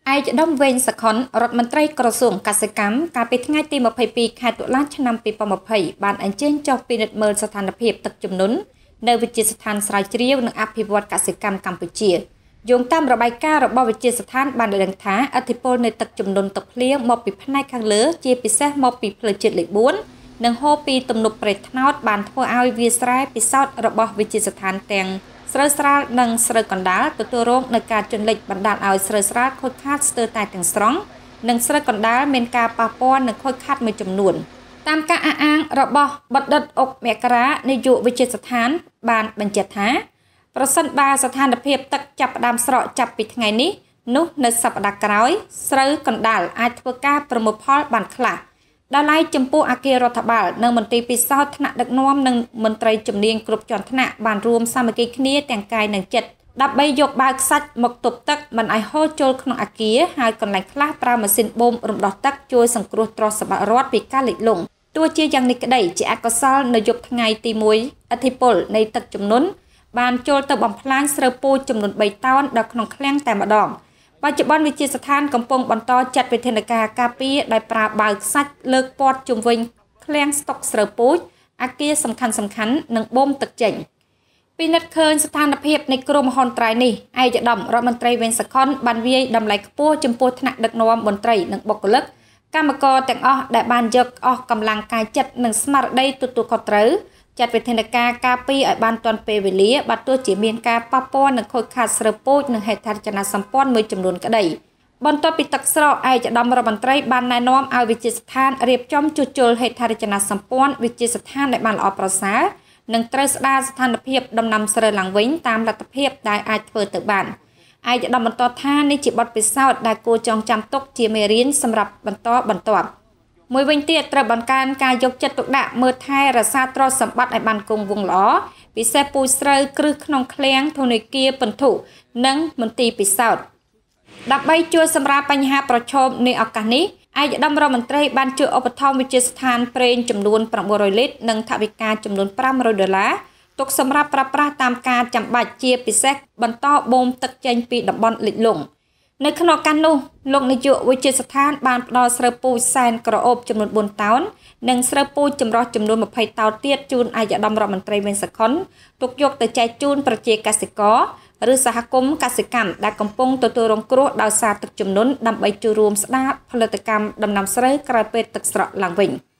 ឯកឧត្តមវេងសខុនរដ្ឋមន្ត្រីក្រសួងកសិកម្មកាលពីថ្ងៃទី22ខែតុលាឆ្នាំ2020បានអញ្ជើញចុះពិនិត្យមើលស្ថានភាពទឹកជំនន់នៅវិទ្យាស្ថានស្រាវជ្រាវនិងអភិវឌ្ឍកសិកម្មកម្ពុជាយោងតាមរបាយការណ៍របស់វិទ្យាស្ថានបានដឹងថាឥទ្ធិពលនៃទឹកជំនន់ទឹកភ្លៀងមកពីផ្នែកខាងលើជាពិសេសមកពីផ្លូវជាតិលេខ4និងហូរពីទំនប់ព្រៃថ្នោតបានធ្វើឲ្យវាលស្រែពិសោធន៍របស់វិទ្យាស្ថានទាំងស្រូវស្រាលនិងស្រូវកណ្ដាលទទួលរងនឹងការជន់លិចបណ្ដាលឲ្យស្រូវស្រាលខូចខាតស្ទើរតែទាំងស្រុងនិងស្រូវកណ្ដាលមានការប៉ះពាល់និងខូចខាតមួយចំនួនតាមការអះអាងរបស់បណ្ឌិតអុកមករានាយកវិទ្យាស្ថានបានបញ្ជាក់ថាប្រសិនបើស្ថានភាពទឹកចាប់ផ្ដើមស្រកចាប់ពីថ្ងៃនេះនោះនៅសប្តាហ៍ក្រោយស្រូវកណ្ដាលអាចធ្វើការប្រមូលផលបានខ្លះដល់ឡែកចំពោះអគាររដ្ឋបាលនិងមន្ទីរពិសោធន៍ថ្នាក់ដឹកនាំនិងមន្ត្រីជំនាញគ្រប់ជាន់ថ្នាក់បានរួមសាមគ្គីគ្នាទាំងកាយនិងចិត្តដើម្បីយកបាវខ្សាច់មកទប់ទឹកមិនឲ្យហូរចូលក្នុងអគារហើយកន្លែងខ្លះប្រើម៉ាស៊ីនបូមរំដោះទឹកជួយសង្គ្រោះទ្រព្យសម្បត្តិរដ្ឋពីការលិចលង់ទោះជាយ៉ាងនេះក្តីជាអកុសលនៅយប់ថ្ងៃទី1ឥទ្ធិពលនៃទឹកជំនន់បានចូលទៅបំផ្លាញស្រូវពូជចំនួន3តោនដល់ក្នុងឃ្លាំងតែម្ដងបច្ចុប្បន្នវិទ្យាស្ថានកំពុងបន្តចាត់វិធានការការពារដោយប្រើបាវខ្សាច់លើកព័ទ្ធជុំវិញឃ្លាំងស្តុកស្រូវពូជអគារសំខាន់និងបូមទឹកចេញពិនិត្យឃើញស្ថានភាពនៃគ្រោះមហន្តរាយនេះឯកឧត្តមរដ្ឋមន្ត្រីវេងសខុនបានវាយតម្លៃខ្ពស់ចំពោះថ្នាក់ដឹកនាំមន្ត្រីនិងបុគ្គលិកកម្មករទាំងអស់ដែលបានយកអស់កម្លាំងកាយចិត្តនិងស្មារតីទទួលខុសត្រូវចាត់វិធានការការពារឲ្យបានទាន់ពេលវេលាបើទោះជាមានការប៉ះពាល់និងខូចខាតស្រូវពូជនិងហេដ្ឋារចនាសម្ព័ន្ធមួយចំនួនក្តីបន្ទាប់ពីទឹកស្រកឯកឧត្តមរដ្ឋមន្ត្រីបានណែនាំឲ្យវិទ្យាស្ថានរៀបចំជួសជុលហេដ្ឋារចនាសម្ព័ន្ធវិទ្យាស្ថានដែលបានល្អប្រសើរនិងត្រូវស្ដារស្ថានភាពដំណាំស្រូវឡើងវិញតាមលទ្ធភាពដែលអាចធ្វើទៅបានឯកឧត្តមបន្តថានេះជាបទពិសោធន៍ដែលគួរចងចាំទុកជាមេរៀនសម្រាប់បន្តបន្ទាប់មួយវិញទៀតត្រូវបង្កើនការយកចិត្តទុកដាក់មើលថែរក្សាទ្រព្យសម្បត្តិឲ្យបានគង់វង្សល្អពិសេសពូជស្រូវគ្រឹះក្នុងឃ្លាំងធនាគារពិន្ទុនិងមន្ទីរពិសោធន៍ដើម្បីជួយសម្រាលបញ្ហាប្រឈមនៃឱកាសនេះឯកឧត្តមរដ្ឋមន្ត្រីបានជួយឧបត្ថម្ភវិទ្យាស្ថានប្រេងចំនួន900លីត្រនិងថវិកាចំនួន$500ទុកសម្រាប់ប្រើប្រាស់តាមការចាំបាច់ជាពិសេសបន្តបូមទឹកចេញពីតំបន់លិចលង់នៅក្នុងការនោះលោកនាយកវិទ្យាស្ថានបានផ្ដល់ស្រូវពូជសែនក្រអូបចំនួន4តោននិងស្រូវពូជចម្រុះចំនួន20តោនទៀតជូនឯកឧត្តមរដ្ឋមន្ត្រីវេងសខុនទុកយកទៅចែកជូនប្រជាកសិករឬសហគមន៍កសិកម្មដែលកំពុងទទួលរងគ្រោះដោយសារទឹកជំនន់ដើម្បីចូលរួមស្ដារផលិតកម្មដំណាំស្រូវក្រោយពេលទឹកស្រកឡើងវិញ។